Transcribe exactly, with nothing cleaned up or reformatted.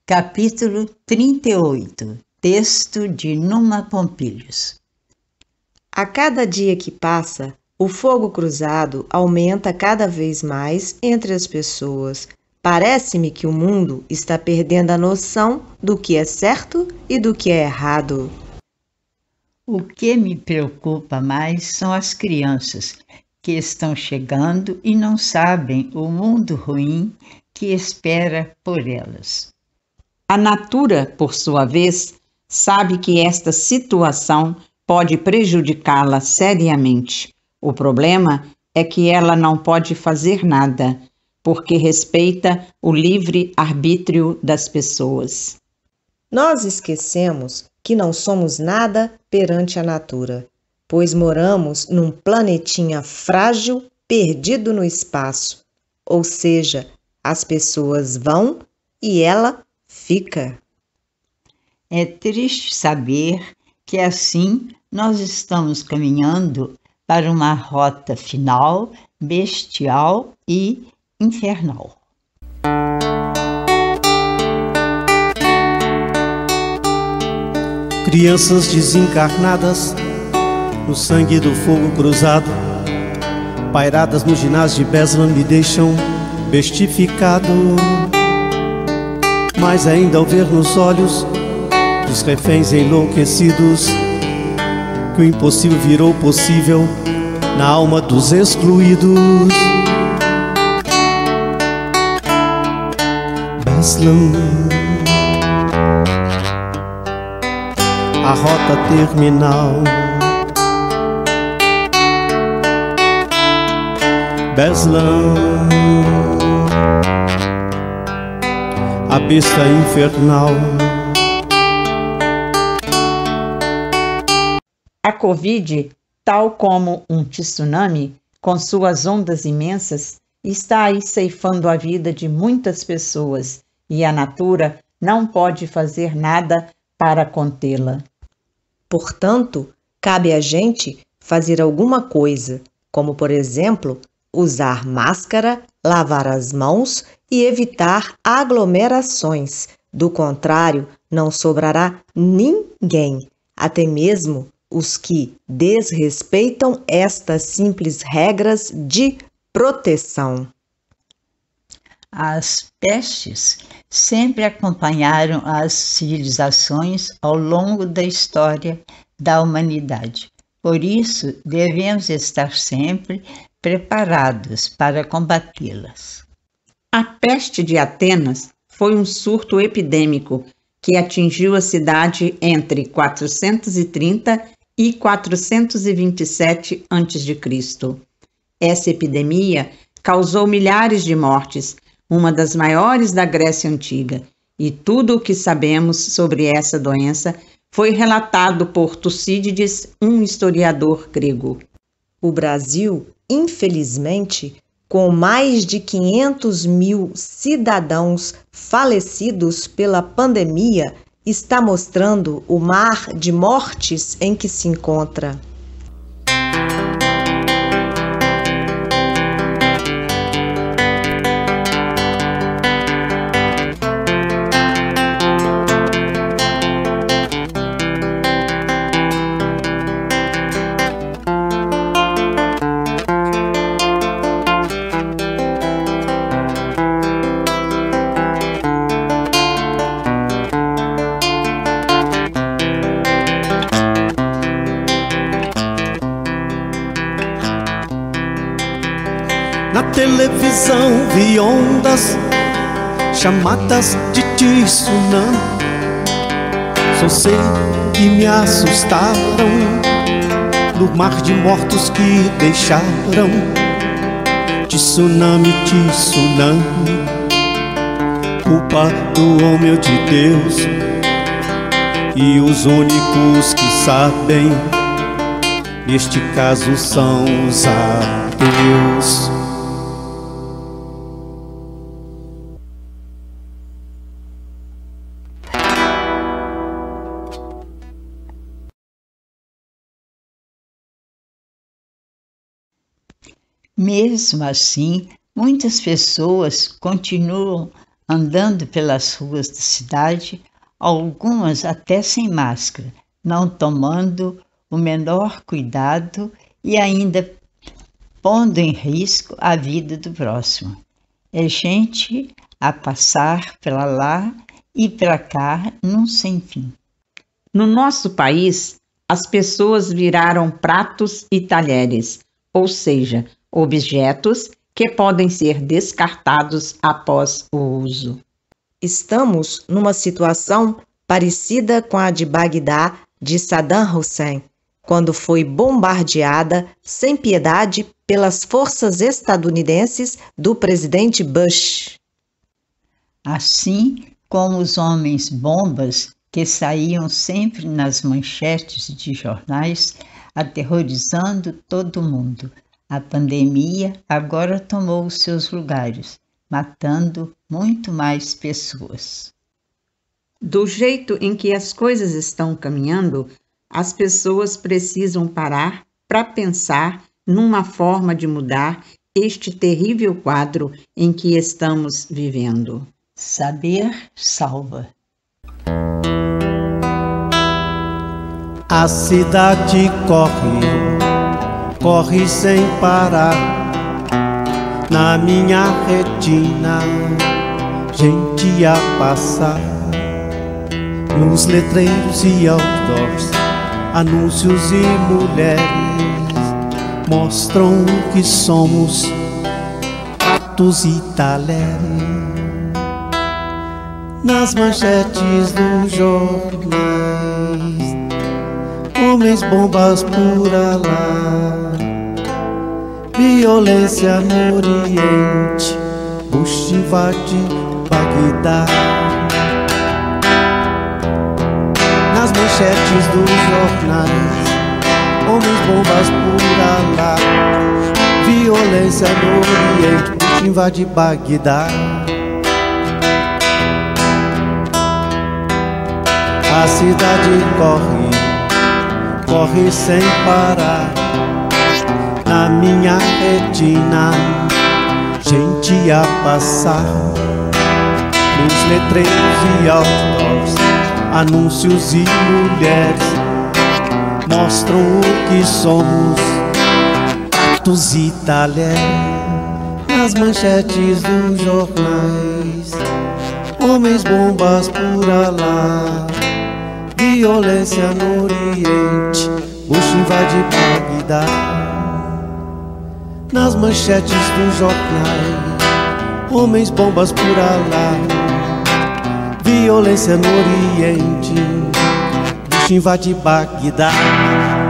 Capítulo trinta e oito. Texto de Numa Pompilhos. A cada dia que passa, o fogo cruzado aumenta cada vez mais entre as pessoas. Parece-me que o mundo está perdendo a noção do que é certo e do que é errado. O que me preocupa mais são as crianças que estão chegando e não sabem o mundo ruim que espera por elas. A Natura, por sua vez, sabe que esta situação pode prejudicá-la seriamente. O problema é que ela não pode fazer nada, porque respeita o livre arbítrio das pessoas. Nós esquecemos que não somos nada perante a Natura, pois moramos num planetinha frágil perdido no espaço. Ou seja, as pessoas vão e ela fica. É triste saber que assim nós estamos caminhando para uma rota final, bestial e infernal. Crianças desencarnadas no sangue do fogo cruzado, pairadas no ginásio de Beslan, me deixam bestificado. Mas ainda ao ver nos olhos dos reféns enlouquecidos que o impossível virou possível na alma dos excluídos. Beslan, a rota terminal. Beslan, a besta infernal. A Covid, tal como um tsunami, com suas ondas imensas, está aí ceifando a vida de muitas pessoas e a Natura não pode fazer nada para contê-la. Portanto, cabe a gente fazer alguma coisa, como, por exemplo, usar máscara, lavar as mãos e evitar aglomerações. Do contrário, não sobrará ninguém, até mesmo os que desrespeitam estas simples regras de proteção. As pestes sempre acompanharam as civilizações ao longo da história da humanidade. Por isso, devemos estar sempre preparados para combatê-las. A peste de Atenas foi um surto epidêmico que atingiu a cidade entre quatrocentos e trinta e quatrocentos e vinte e sete antes de Cristo. Essa epidemia causou milhares de mortes, uma das maiores da Grécia Antiga, e tudo o que sabemos sobre essa doença foi relatado por Tucídides, um historiador grego. O Brasil, infelizmente, com mais de quinhentos mil cidadãos falecidos pela pandemia, está mostrando o mar de mortes em que se encontra. Na televisão vi ondas chamadas de tsunami. Só sei que me assustaram no mar de mortos que deixaram. Tsunami, tsunami, culpa do homem ou de Deus, e os únicos que sabem neste caso são os ateus. Mesmo assim, muitas pessoas continuam andando pelas ruas da cidade, algumas até sem máscara, não tomando o menor cuidado e ainda pondo em risco a vida do próximo. É gente a passar para lá e para cá num sem fim. No nosso país, as pessoas viraram pratos e talheres, ou seja, objetos que podem ser descartados após o uso. Estamos numa situação parecida com a de Bagdá de Saddam Hussein, quando foi bombardeada sem piedade pelas forças estadunidenses do presidente Bush. Assim como os homens-bombas que saíam sempre nas manchetes de jornais, aterrorizando todo mundo. A pandemia agora tomou os seus lugares, matando muito mais pessoas. Do jeito em que as coisas estão caminhando, as pessoas precisam parar para pensar numa forma de mudar este terrível quadro em que estamos vivendo. Saber salva. A cidade corre, corre sem parar. Na minha retina, gente a passar. Nos letreiros e outdoors, anúncios e mulheres mostram o que somos, pratos e talheres. Nas manchetes dos jornais, homens bombas por lá, violência no Oriente, Bush invade Bagdá. Nas manchetes dos jornais, homens bombas por lá, violência no Oriente, Bush invade Bagdá. A cidade corre, corre sem parar. Na minha retina, gente a passar. Nos letreiros e outdoors, anúncios e mulheres mostram o que somos, pratos e talheres. Nas manchetes dos jornais, homens bombas por lá, violência no Oriente, Bush invade Bagdá. Nas manchetes dos jornais, homens bombas por lá, violência no Oriente, Bush invade Bagdá.